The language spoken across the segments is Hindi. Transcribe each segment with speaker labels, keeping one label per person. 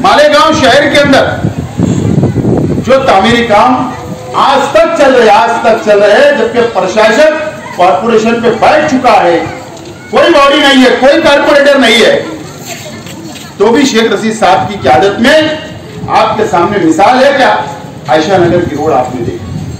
Speaker 1: मालेगांव शहर के अंदर जो तामीरी काम आज तक चल रहे हैं, जबकि प्रशासन कॉर्पोरेशन पे बैठ चुका है, कोई बॉडी नहीं है, कोई कारपोरेटर नहीं है, तो भी शेख रशीद साहब की क़यादत में आपके सामने मिसाल है क्या? आयशा नगर की रोड आपने देखी,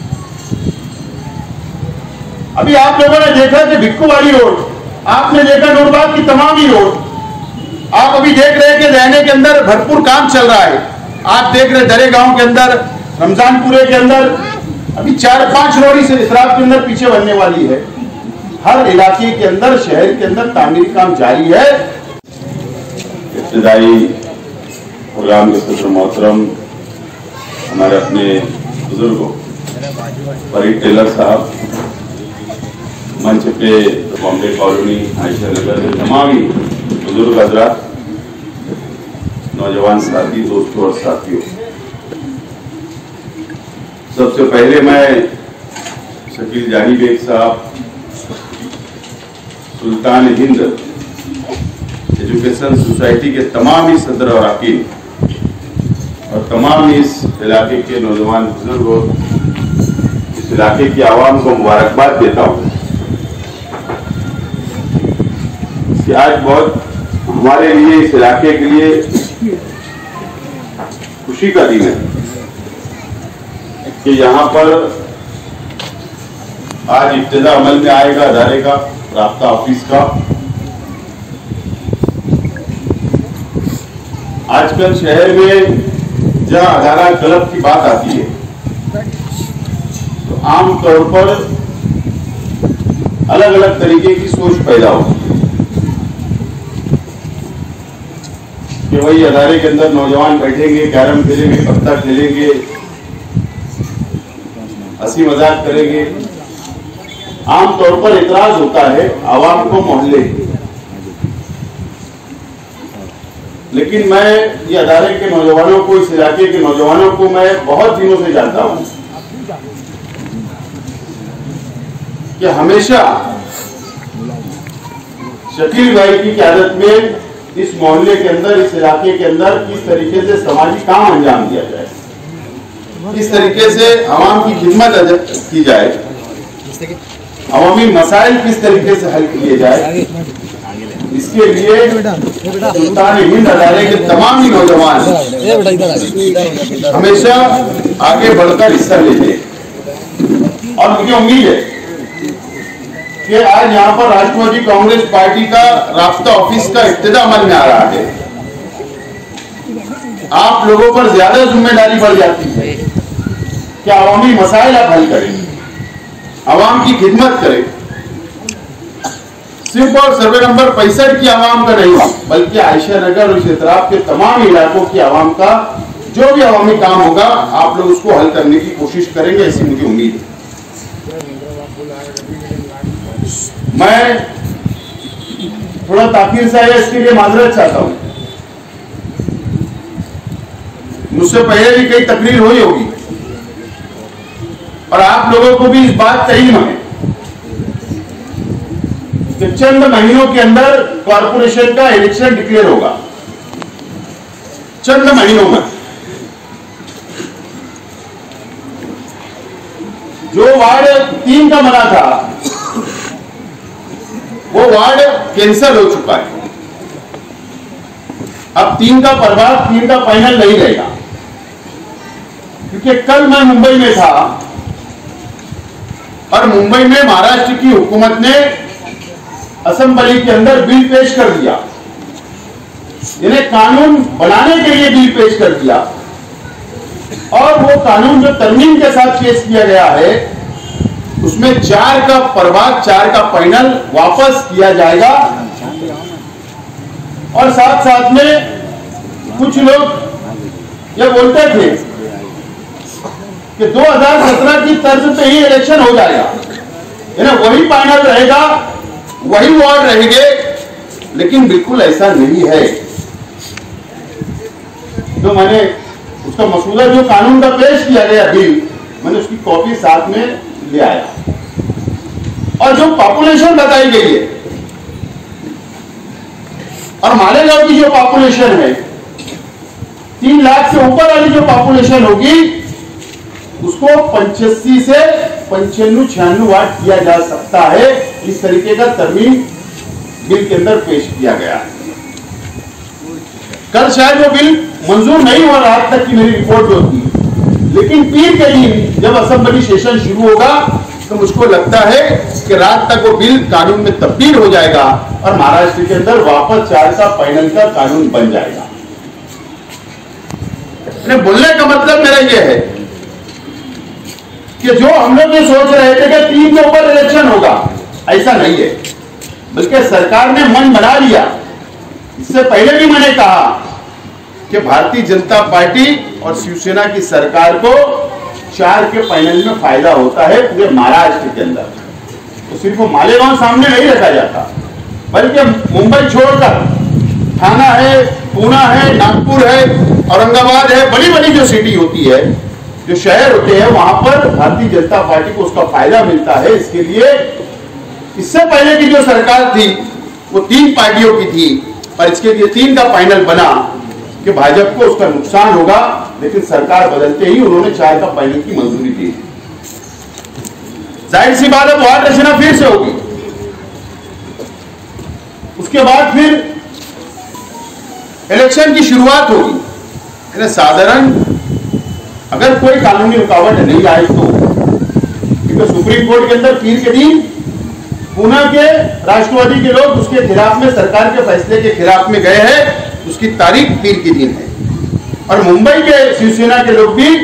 Speaker 1: अभी आप लोगों ने देखा कि भिक्खूवाड़ी रोड, आपने देखा नूरबाग की तमाम ही रोड, आप अभी देख रहे हैं कि रहने के अंदर भरपूर काम चल रहा है। आप देख रहे दरे गांव के अंदर, रमजानपुरे के अंदर अभी 4-5 रोड इस इसराफ के अंदर पीछे बनने वाली है। हर इलाके के अंदर, शहर के अंदर तामीरी काम जारी है।
Speaker 2: इब्तिदाई प्रोग्राम के सदर मोहतरम हमारे अपने बुजुर्गों फरीद टेलर साहब, मंच पे बॉम्बे कॉलोनी, आयशा नगर के तमाम ही बुजुर्ग हजरात, नौजवान साथी, दोस्तों और साथियों, सबसे पहले मैं शकील जानी बेग साहब, सुल्तान हिंद एजुकेशन सोसाइटी के तमाम ही सदर और अरकान और तमाम इस इलाके के नौजवान बुजुर्गों, इस इलाके की आवाम को मुबारकबाद देता हूँ कि आज बहुत हमारे लिए, इस इलाके के लिए खुशी का दिन है कि यहाँ पर आज इब्तिदा अमल में आएगा अदारे का, राब्ता ऑफिस का। आजकल शहर में जहां अदारा क्लब की बात आती है तो आमतौर पर अलग अलग तरीके की सोच पैदा होती है कि वही अदारे के अंदर नौजवान बैठेंगे, कैरम खेलेंगे, पत्ता खेलेंगे, हंसी मजाक करेंगे। आमतौर पर इतराज होता है आवाम को, मोहल्ले, लेकिन मैं ये अदारे के नौजवानों को, इस इलाके के नौजवानों को मैं बहुत दिनों से जानता हूं कि हमेशा शकील भाई की क़यादत में इस मोहल्ले के अंदर, इस इलाके के अंदर किस तरीके से समाजी काम अंजाम दिया जाए, किस तरीके से आवाम की खिदमत की जाए, अवामी मसाइल किस तरीके से हल किए जाए, इसके लिए सुल्तान हिंद अदारे के तमाम ही नौजवान हमेशा आगे बढ़कर हिस्सा लेते हैं। और मुझे उम्मीद है कि आज यहाँ पर राष्ट्रवादी कांग्रेस पार्टी का राब्ता ऑफिस का इब्तिदा अमल में आ रहा है। आप लोगों पर ज्यादा जिम्मेदारी बढ़ जाती है कि अवामी मसाइल आप हल करें, आवाम की खिदमत करें। सिर्फ और सर्वे नंबर 65 की आवाम का नहीं, बल्कि आयशा नगर और इस इतराफ के तमाम इलाकों की आवाम का जो भी अवामी काम होगा, आप लोग उसको हल करने की कोशिश करेंगे, ऐसी मुझे उम्मीद है। मैं थोड़ा ताखीर से आया, इसके लिए माजरत चाहता हूं। मुझसे पहले भी कई तकरीर हुई होगी और आप लोगों को भी इस बात का इल्म है कि चंद महीनों के अंदर कॉर्पोरेशन का इलेक्शन डिक्लेयर होगा। चंद महीनों में जो वार्ड 3 का बना था वो वार्ड कैंसिल हो चुका है। अब 3 का प्रभाव, 3 का फाइनल नहीं रहेगा, क्योंकि कल मैं मुंबई में था और मुंबई में महाराष्ट्र की हुकूमत ने असेंबली के अंदर बिल पेश कर दिया, इन्हें कानून बनाने के लिए बिल पेश कर दिया। और वो कानून जो तरमीम के साथ पेश किया गया है उसमें 4 का प्रभाग, 4 का फाइनल वापस किया जाएगा। और साथ साथ में कुछ लोग ये बोलते थे कि 2017 की तर्ज पे ही इलेक्शन हो जाएगा, इन्हें वही फाइनल रहेगा, वही वार्ड रहेंगे, लेकिन बिल्कुल ऐसा नहीं है। तो मैंने उसका मसूदा जो कानून का पेश किया गया बिल, मैंने उसकी कॉपी साथ में ले आया। और जो पॉपुलेशन बताई गई है और मालेगांव की जो पॉपुलेशन है
Speaker 1: 3 लाख से ऊपर वाली जो पॉपुलेशन होगी उसको 85 से 95-96 वाट किया जा सकता है। इस तरीके का तरमीम बिल के अंदर पेश किया गया है। कल शायद वो बिल मंजूर नहीं हुआ, रात तक की मेरी रिपोर्ट जो थी, लेकिन पीर के दिन जब असेंबली सेशन शुरू होगा तो मुझको लगता है कि रात तक वो बिल कानून में तब्दील हो जाएगा और महाराष्ट्र के अंदर वापस 4 का पैनल का कानून बन जाएगा। बोलने का मतलब मेरा यह है कि जो हम लोग ये सोच रहे थे कि 3 के ऊपर इलेक्शन होगा, ऐसा नहीं है, बल्कि सरकार ने मन बना लिया। इससे पहले भी मैंने कहा कि भारतीय जनता पार्टी और शिवसेना की सरकार को 4 के पैनल में फायदा होता है पूरे महाराष्ट्र के अंदर। तो सिर्फ मालेगांव सामने नहीं रखा जाता, बल्कि मुंबई छोड़कर थाना है, पूना है, नागपुर है, औरंगाबाद है, बड़ी बड़ी जो सिटी होती है, जो शहर होते हैं, वहां पर भारतीय जनता पार्टी को उसका फायदा मिलता है। इसके लिए इससे पहले की जो सरकार थी वो 3 पार्टियों की थी, और इसके लिए 3 का पैनल बना कि भाजपा को उसका नुकसान होगा, लेकिन सरकार बदलते ही उन्होंने 4 का पैनल की मंजूरी दी। जाहिर सी बात है वार्ड रचना फिर से होगी। उसके बाद फिर इलेक्शन की शुरुआत होगी। साधारण अगर कोई कानूनी रुकावट नहीं आए तो, क्योंकि सुप्रीम कोर्ट के अंदर पीर के दिन पूना के राष्ट्रवादी के लोग उसके खिलाफ में, सरकार के फैसले के खिलाफ में गए हैं, उसकी तारीख पीर के दिन है। और मुंबई के शिवसेना के लोग भी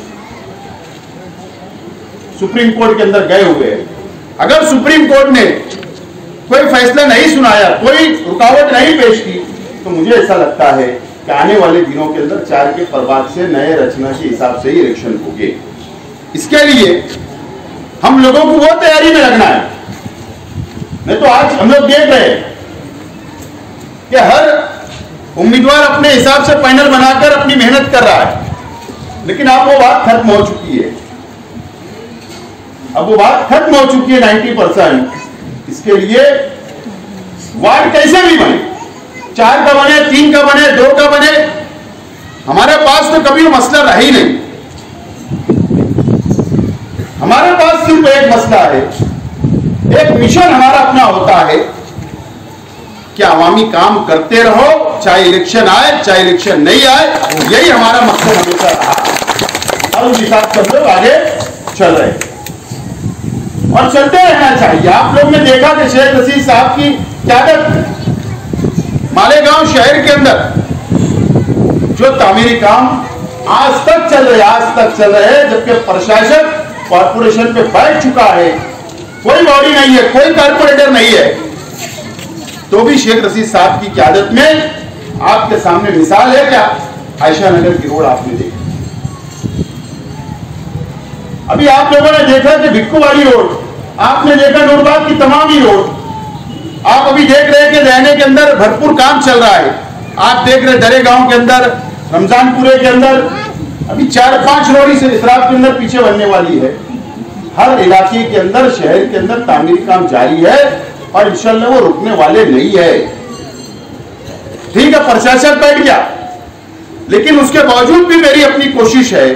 Speaker 1: सुप्रीम कोर्ट के अंदर गए हुए हैं। अगर सुप्रीम कोर्ट ने कोई फैसला नहीं सुनाया, कोई रुकावट नहीं पेश की, तो मुझे ऐसा लगता है कि आने वाले दिनों के अंदर 4 के प्रभाव से नए रचना के हिसाब से ही इलेक्शन होंगे। इसके लिए हम लोगों को वो तैयारी में लगना है। नहीं तो आज हम लोग देख रहे हैं कि हर उम्मीदवार अपने हिसाब से पैनल बनाकर अपनी मेहनत कर रहा है, लेकिन अब वो बात खत्म हो चुकी है। अब वो बात खत्म हो चुकी है 90%। इसके लिए वार्ड कैसे भी बने, 4 का बने, 3 का बने, 2 का बने, हमारे पास तो कभी मसला रहा ही नहीं। हमारे पास सिर्फ एक मसला है, एक मिशन हमारा अपना होता है कि अवामी काम करते रहो, चाहे इलेक्शन आए चाहे इलेक्शन नहीं आए, यही हमारा मकसद हमेशा रहा और उस हिसाब से हम लोग आगे चल रहे हैं और चलते रहना चाहिए। आप लोग ने देखा कि शेख रशीद साहब की क्यादत में मालेगांव शहर के अंदर जो तामीरी काम आज तक चल रहे हैं, जबकि प्रशासन कॉर्पोरेशन पे बैठ चुका है, कोई बॉडी नहीं है, कोई कॉर्पोरेटर नहीं है, तो भी शेख रशीद साहब की क्यादत में आपके सामने मिसाल है। क्या आयशा नगर की रोड आपने देखी, अभी आप लोगों ने देखा कि भिक्खूवाड़ी रोड, आपने देखा नूरबाग की तमाम ही रोड, आप अभी देख रहे हैं कि रहने के अंदर भरपूर काम चल रहा है। आप देख रहे दरे गांव के अंदर, रमजानपुरे के अंदर अभी 4-5 रोड इस इसराफ के अंदर पीछे बनने वाली है। हर इलाके के अंदर, शहर के अंदर तामीरी काम जारी है और इंशाल्लाह वो रुकने वाले नहीं है। ठीक है, प्रशासन बैठ गया, लेकिन उसके बावजूद भी मेरी अपनी कोशिश है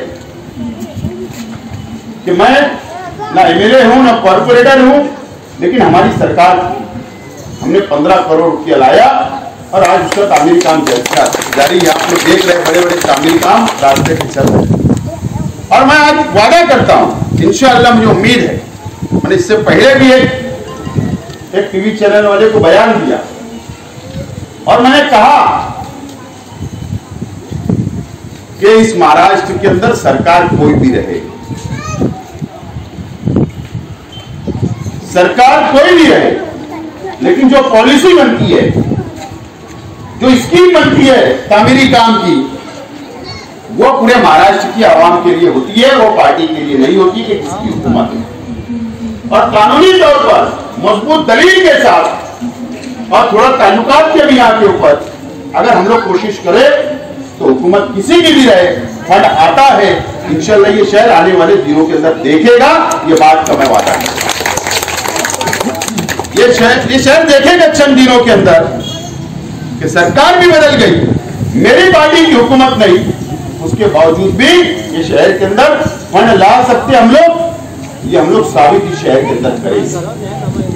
Speaker 1: कि मैं ना एमएलए हूं ना कॉर्पोरेटर हूं, लेकिन हमारी सरकार, हमने 15 करोड़ रुपया लाया और आज उसका तामीरी काम जारी है। आप लोग देख रहे हैं बड़े बड़े तामीरी काम रास्ते पे चल रहे हैं और मैं आज वादा करता हूं, इंशाअल्लाह मुझे उम्मीद है, मैंने इससे पहले भी एक टीवी चैनल वाले को बयान दिया और मैंने कहा कि इस महाराष्ट्र के अंदर सरकार कोई भी रहे, सरकार कोई भी रहे, लेकिन जो पॉलिसी बनती है, जो स्कीम बनती है तामीरी काम की, वो पूरे महाराष्ट्र की आवाम के लिए होती है, वो पार्टी के लिए नहीं होती कि किसकी हुकूमत है। और कानूनी तौर पर मजबूत दलील के साथ और थोड़ा ताल्लुकात के बिना के ऊपर अगर हम लोग कोशिश करें तो हुकूमत किसी की भी रहे, फंड आता है, इंशाल्लाह ये शहर आने वाले दिनों के अंदर देखेगा। ये बात का मैं वादा करता हूं, ये शहर देखेगा चंद दिनों के अंदर कि सरकार भी बदल गई, मेरी पार्टी की हुकूमत नहीं, उसके बावजूद भी ये शहर के अंदर फंड ला सकते हम लोग, ये हम लोग साबित इस शहर के अंदर करेंगे।